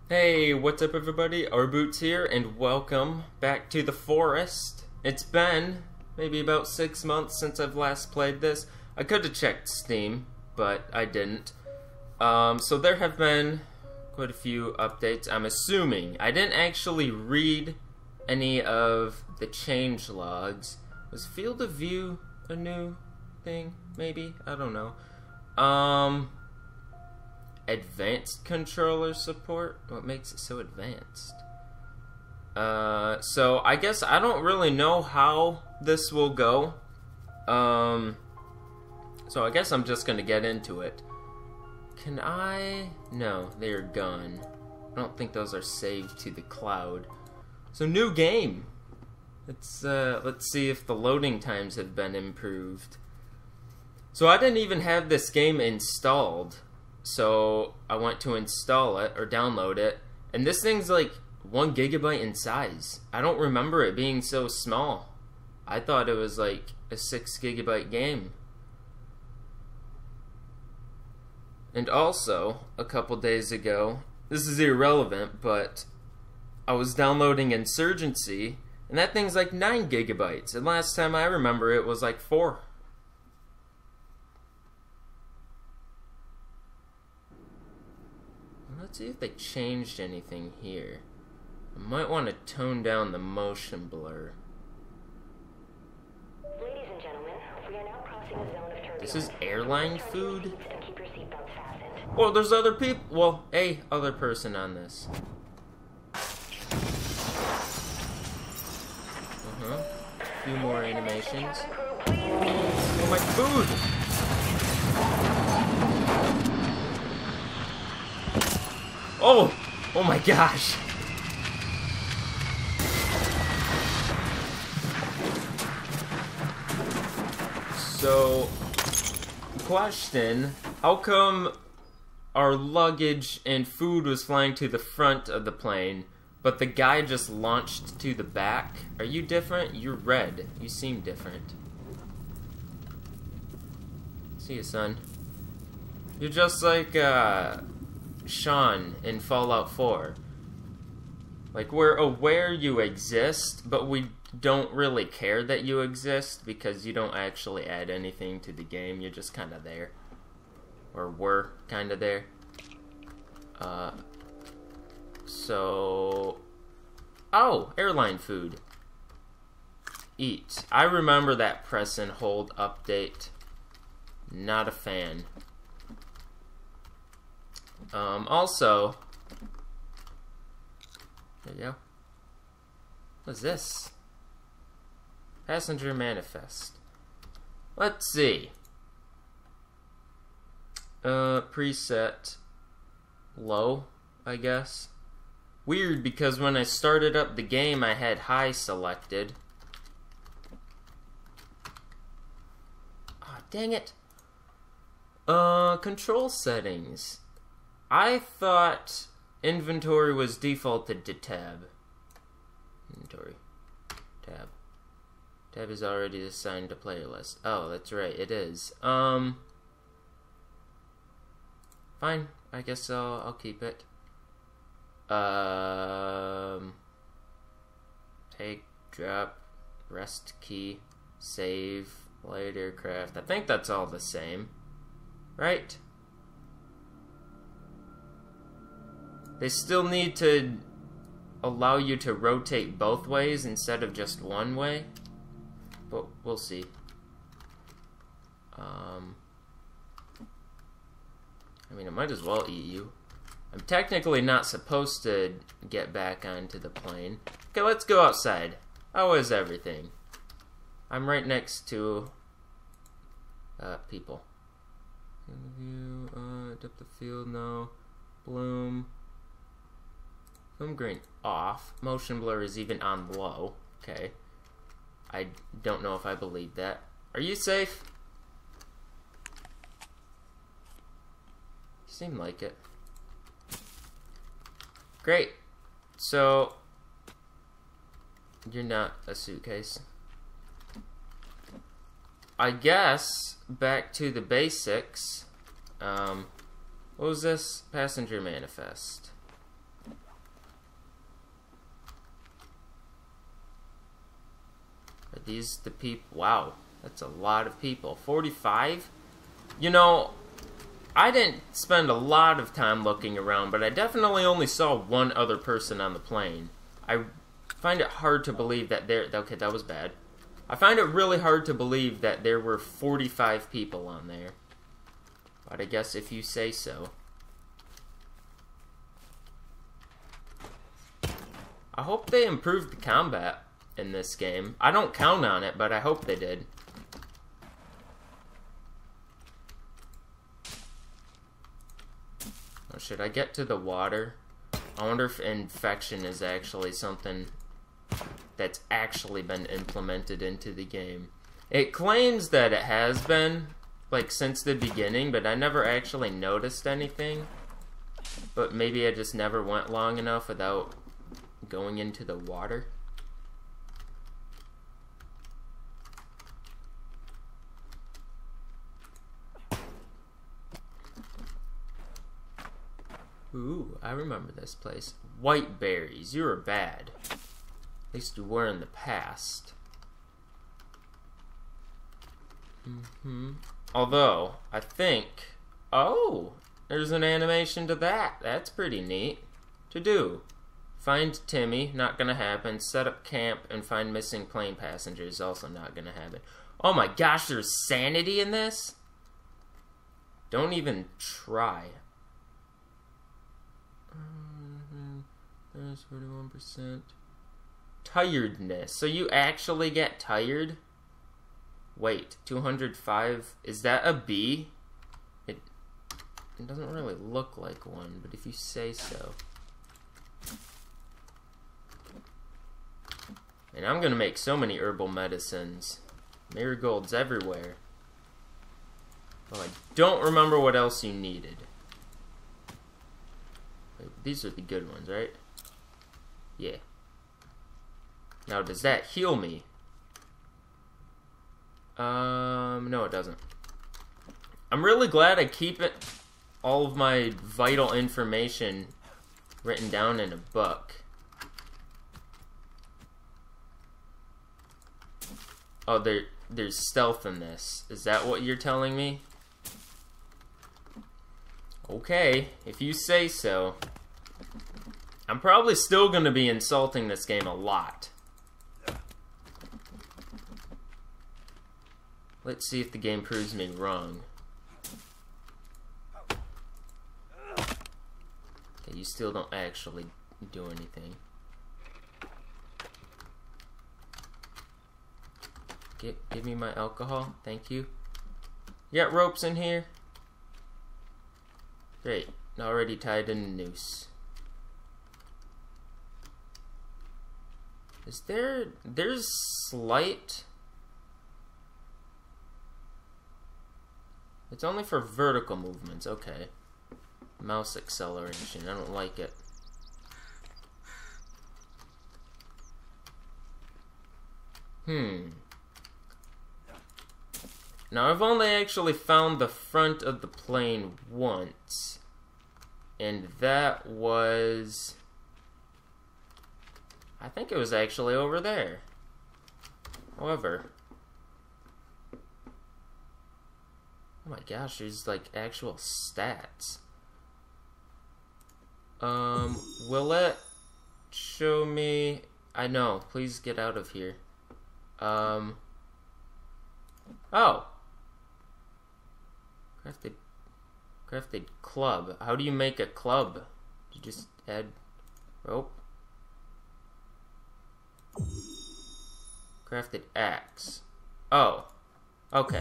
Hey, what's up everybody? Our Boots here, and welcome back to the forest. It's been maybe about 6 months since I've last played this. I could have checked Steam, but I didn't. So there have been quite a few updates, I'm assuming. I didn't actually read any of the change logs. Was Field of View a new thing? Maybe? I don't know. Advanced controller support? What makes it so advanced? So I guess I don't really know how this will go. So I guess I'm just gonna get into it. Can I? No, they're gone. I don't think those are saved to the cloud. So new game. Let's see if the loading times have been improved. So I didn't even have this game installed. So I went to install it or download it, and this thing's like 1 GB in size. I don't remember it being so small. I thought it was like a 6 GB game. And also, a couple days ago, this is irrelevant, but I was downloading Insurgency, and that thing's like 9 GB, and last time I remember it was like 4. Let's see if they changed anything here. I might want to tone down the motion blur. Ladies and gentlemen, we are now crossing a zone of turbulence. This is airline food? And keep your seatbelts fastened. Oh, there's other people. Well, a other person on this. A few more animations. Oh, my food! Oh! Oh my gosh! So, question, how come our luggage and food was flying to the front of the plane, but the guy just launched to the back? Are you different? You're red. You seem different. See you, son. You're just like, Sean in Fallout 4. Like, we're aware you exist, but we don't really care that you exist because you don't actually add anything to the game. You're just kind of there. Or were kind of there. So... Oh! Airline food. Eat. I remember that press and hold update. Not a fan. Also, there you go. What's this? Passenger manifest. Let's see. Preset low, I guess. Weird, because when I started up the game, I had high selected. Ah, dang it. Control settings. I thought inventory was defaulted to tab. Inventory. Tab. Tab is already assigned to player list. Oh, that's right, it is. Fine. I guess I'll keep it. Take, drop, rest key, save, light aircraft. I think that's all the same. Right? They still need to allow you to rotate both ways instead of just one way, but we'll see. I mean, I might as well eat you. I'm technically not supposed to get back onto the plane. Okay, let's go outside. How is everything? I'm right next to people. Depth of field, no. Bloom. Film grain off. Motion blur is even on low. Okay. I don't know if I believe that. Are you safe? You seem like it. Great. So, you're not a suitcase. I guess, back to the basics. What was this? Passenger manifest. these the people? Wow, that's a lot of people. 45? You know, I didn't spend a lot of time looking around, but I definitely only saw one other person on the plane. I find it hard to believe that there... Okay, that was bad. I find it really hard to believe that there were 45 people on there. But I guess if you say so. I hope they improved the combat in this game. I don't count on it, but I hope they did. Oh, should I get to the water? I wonder if infection is actually something that's actually been implemented into the game. It claims that it has been, like, since the beginning, but I never actually noticed anything. But maybe I just never went long enough without going into the water. Ooh, I remember this place. White berries, you were bad. At least you were in the past. Although, I think... Oh! There's an animation to that. That's pretty neat. To do. Find Timmy, not gonna happen. Set up camp and find missing plane passengers, also not gonna happen. Oh my gosh, there's sanity in this? Don't even try. There's 41%. Tiredness. So you actually get tired? Wait, 205. Is that a B? It doesn't really look like one, but if you say so. And I'm gonna make so many herbal medicines. Marigolds everywhere. Oh, I don't remember what else you needed. Wait, these are the good ones, right? Yeah. Now, does that heal me? No, it doesn't. I'm really glad I keep all of my vital information written down in a book. Oh, there's stealth in this. Is that what you're telling me? Okay, if you say so. I'm probably still going to be insulting this game a lot. Let's see if the game proves me wrong. Okay, you still don't actually do anything. Give me my alcohol, thank you. You got ropes in here? Great, already tied in a noose. Is there's slight... It's only for vertical movements, okay. Mouse acceleration, I don't like it. Now, I've only actually found the front of the plane once. And that was... I think it was actually over there. However... Oh my gosh, there's like actual stats. Will it show me... I know, please get out of here. Oh! Crafted club. How do you make a club? You just add rope? Crafted axe. Oh. Okay.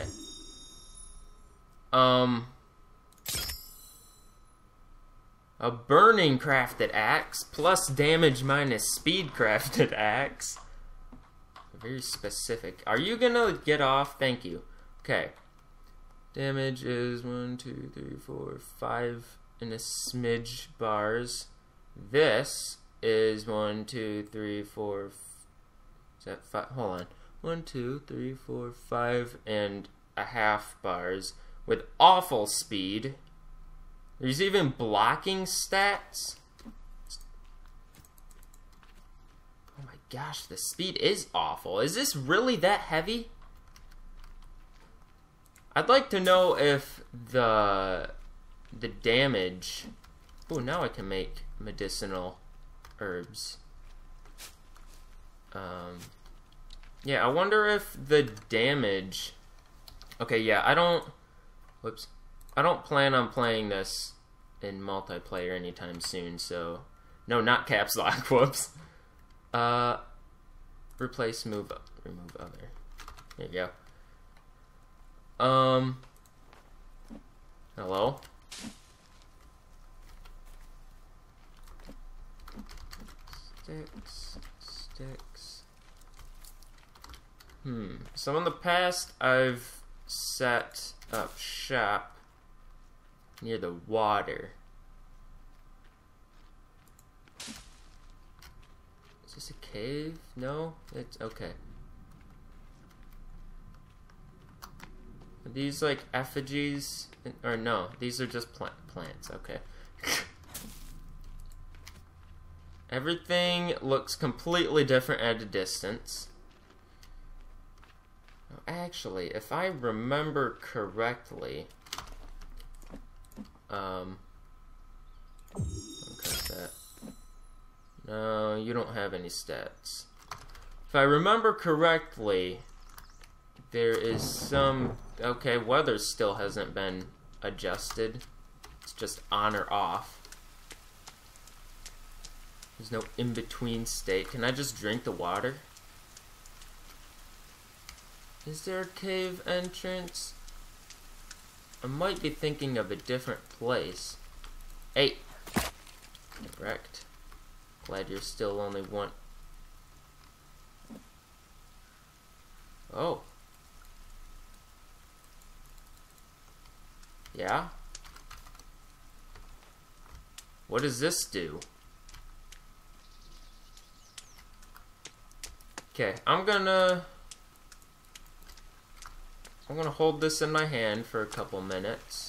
A burning crafted axe plus damage minus speed crafted axe. Very specific. Are you gonna get off? Thank you. Okay. Damage is 1, 2, 3, 4, 5 and a smidge bars. This is 1, 2, 3, 4. Is that 5? Hold on. 1, 2, 3, 4, 5 and a half bars with awful speed. There's even blocking stats. Oh my gosh, the speed is awful. Is this really that heavy? I'd like to know if the damage... Oh, now I can make medicinal herbs. Yeah, I wonder if the damage... Okay, yeah, I don't... Whoops. I don't plan on playing this in multiplayer anytime soon, so... No, not caps lock, whoops. Replace, remove other. There you go. Hello? Sticks. So in the past, I've set up shop near the water. Is this a cave? No? It's okay. Are these like effigies? Or no, these are just plants. Okay. Everything looks completely different at a distance. Actually, if I remember correctly, cut that. No, you don't have any stats. If I remember correctly, there is some... Okay, weather still hasn't been adjusted. It's just on or off. There's no in-between state. Can I just drink the water? Is there a cave entrance? I might be thinking of a different place. Hey! Correct. Glad you're still only one. Oh. Yeah? What does this do? Okay, I'm gonna hold this in my hand for a couple minutes.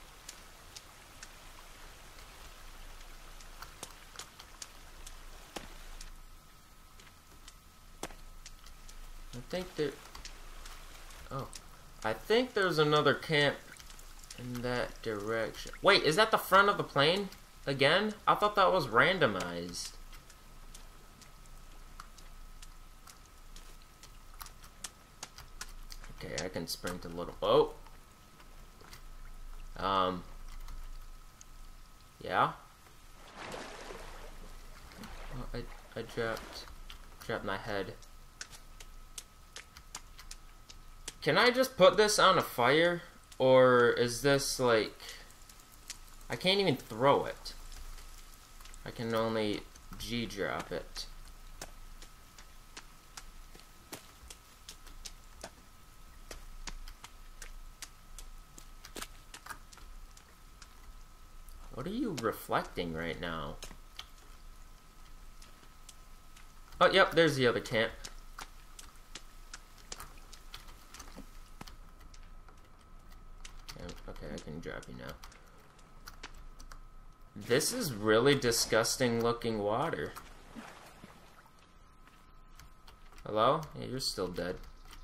I think there's another camp in that direction. Wait, is that the front of the plane again? I thought that was randomized. Okay, I can sprint a little. Oh. Yeah. Oh, I dropped my head. Can I just put this on a fire? Or is this like... I can't even throw it. I can only G-drop it. What are you reflecting right now? Oh, yep, there's the other camp. Okay, I can drop you now. This is really disgusting looking water. Hello? Yeah, you're still dead.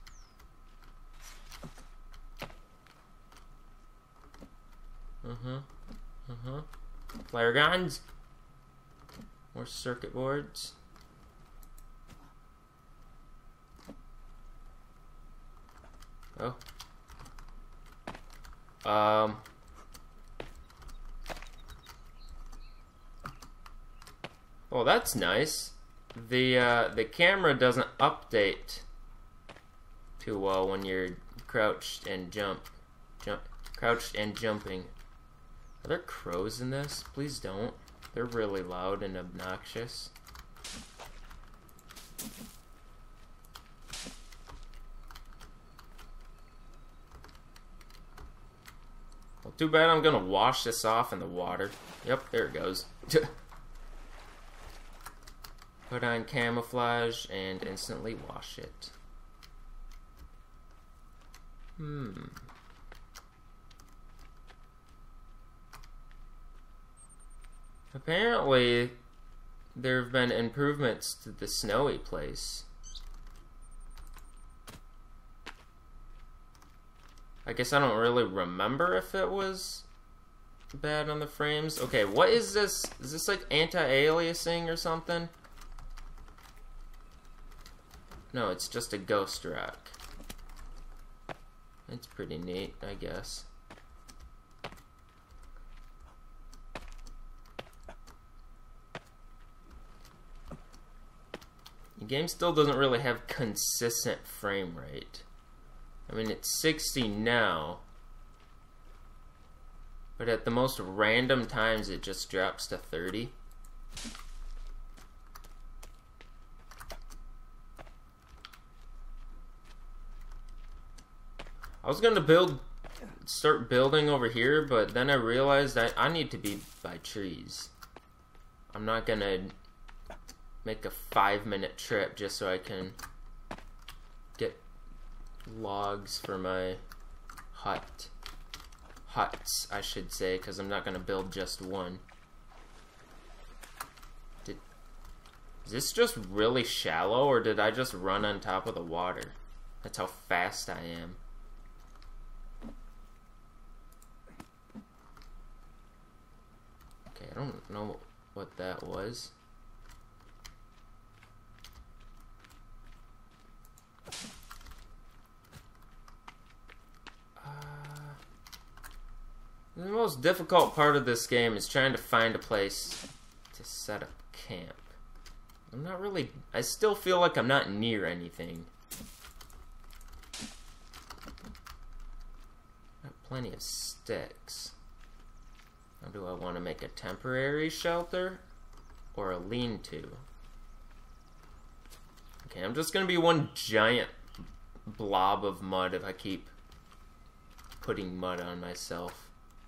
Flare guns. More circuit boards. Oh. Oh, that's nice. The camera doesn't update too well when you're crouched and crouched and jumping. Are there crows in this? Please don't. They're really loud and obnoxious. Well, too bad I'm gonna wash this off in the water. Yep, there it goes. Put on camouflage and instantly wash it. Apparently, there have been improvements to the snowy place. I guess I don't really remember if it was bad on the frames. Okay, what is this? Is this like anti-aliasing or something? No, it's just a ghost rock. It's pretty neat, I guess. The game still doesn't really have consistent frame rate. I mean, it's 60 now, but at the most random times it just drops to 30. I was gonna start building over here, but then I realized that I need to be by trees. I'm not gonna make a 5-minute trip just so I can get logs for my huts, I should say, because I'm not gonna build just one. Is this just really shallow, or did I just run on top of the water? That's how fast I am. Okay, I don't know what that was. The most difficult part of this game is trying to find a place to set up camp. I'm not really... I still feel like I'm not near anything. Got plenty of sticks. Now, do I want to make a temporary shelter or a lean-to? Okay, I'm just going to be one giant blob of mud if I keep putting mud on myself.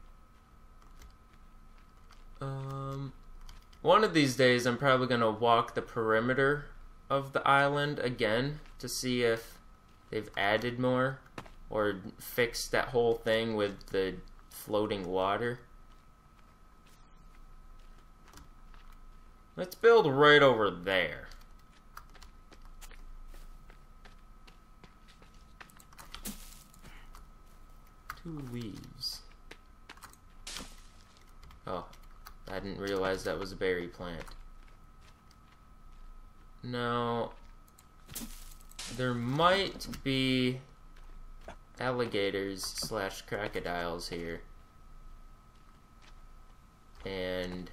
One of these days I'm probably going to walk the perimeter of the island again to see if they've added more or fixed that whole thing with the floating water. Let's build right over there. Two leaves. Oh, I didn't realize that was a berry plant. Now, there might be alligators / crocodiles here. And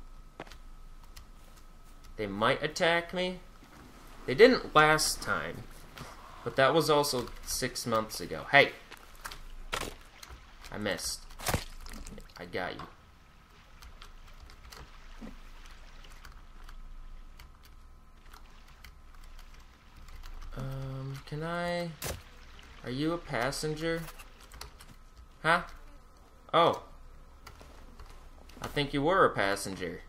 they might attack me. They didn't last time, but that was also 6 months ago. Hey! I missed. I got you. Can I... Are you a passenger? Huh? Oh. I think you were a passenger.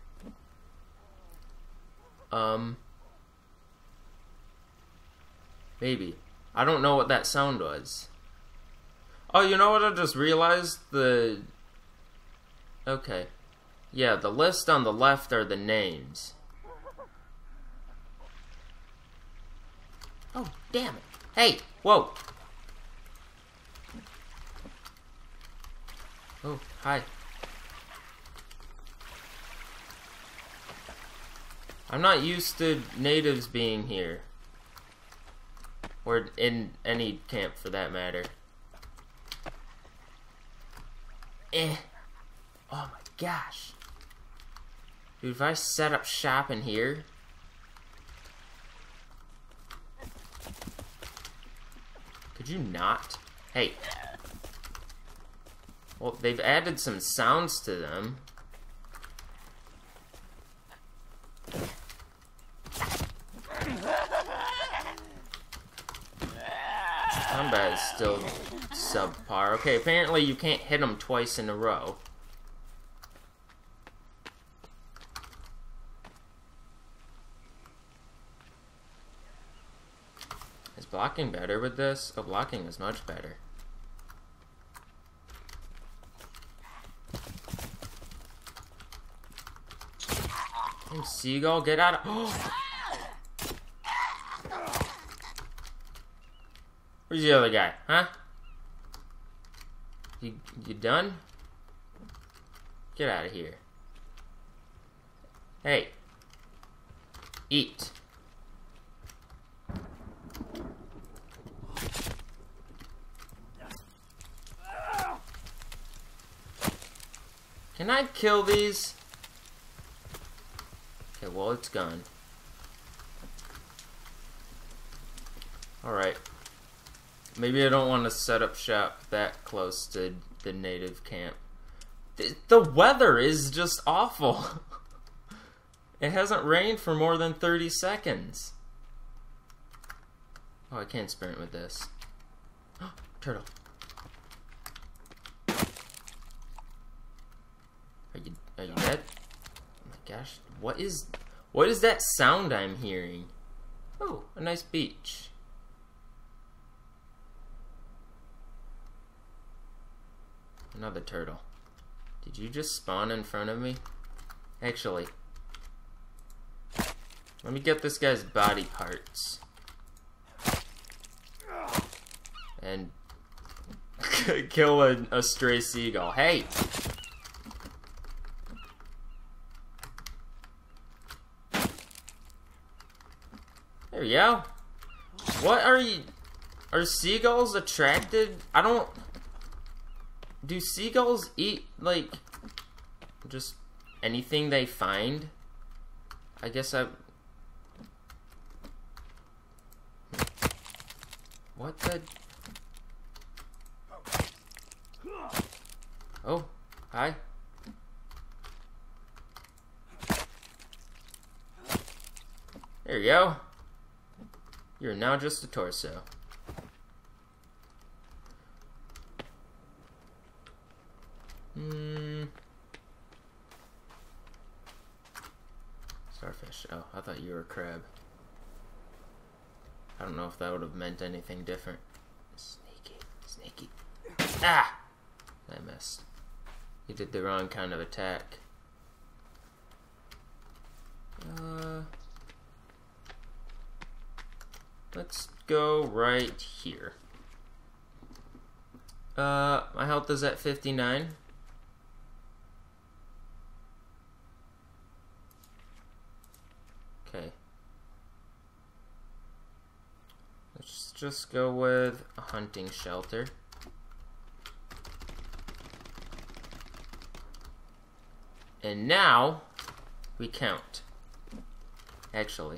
Maybe. I don't know what that sound was. Oh, you know what I just realized? Okay. Yeah, the list on the left are the names. Oh, damn it. Hey, whoa. Oh, hi. I'm not used to natives being here. Or in any camp, for that matter. Oh my gosh. Dude, if I set up shop in here... Could you not? Hey. Well, they've added some sounds to them. Combat is still subpar. Okay, apparently you can't hit them twice in a row. Is blocking better with this? Oh, blocking is much better. Damn seagull, get out of... Where's the other guy, huh? You done? Get out of here. Hey. Eat. Can I kill these? Okay, well, it's gone. Alright. Maybe I don't want to set up shop that close to the native camp. The weather is just awful. It hasn't rained for more than 30 seconds. Oh, I can't sprint with this. Turtle. Are you dead? Oh my gosh. What is that sound I'm hearing? Oh, a nice beach. Another turtle. Did you just spawn in front of me? Actually, let me get this guy's body parts. And kill a stray seagull. Hey! There we go. What are you... Are seagulls attracted? I don't... Do seagulls eat, like, just anything they find? I guess I... What the... Oh, hi. There you go. You're now just a torso. Starfish. Oh, I thought you were a crab. I don't know if that would have meant anything different. Sneaky. Sneaky. Ah! I missed. You did the wrong kind of attack. Let's go right here. My health is at 59. Okay. Let's just go with a hunting shelter. And now we count. Actually.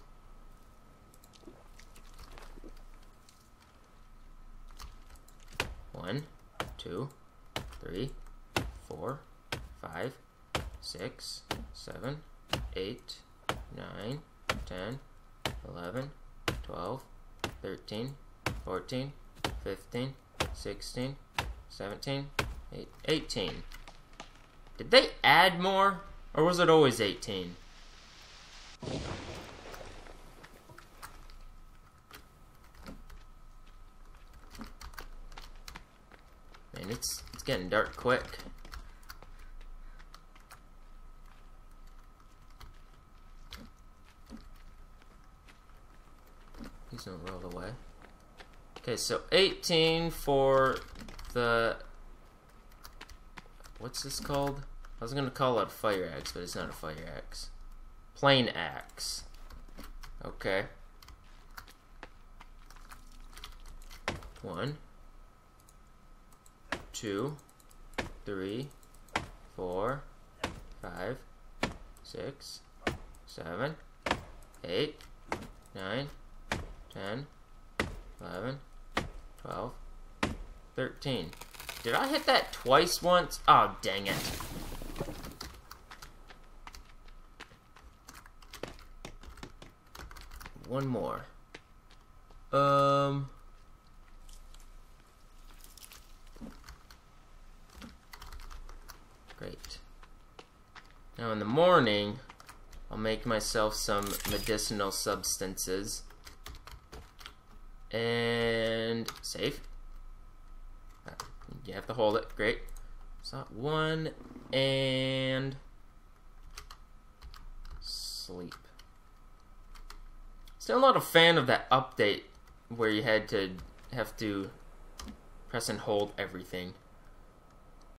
One, 2, 3, 4, 5, 6, 7, 8, 9, 10, 11, 12, 13, 14, 15, 16, 17, 18. Did they add more? Or was it always 18? Man, it's getting dark quick. Please don't roll away. Okay, so 18 for the... What's this called? I was gonna call it a fire axe, but it's not a fire axe. Plain axe. Okay. 1, 2, 3, 4, 5, 6, 7, 8, 9, 10, 11, 12, 13. Did I hit that twice once? Oh, dang it. One more. Great. Now in the morning, I'll make myself some medicinal substances. And save. You have to hold it. Great. So 1 and sleep. Still not a fan of that update where you have to press and hold everything.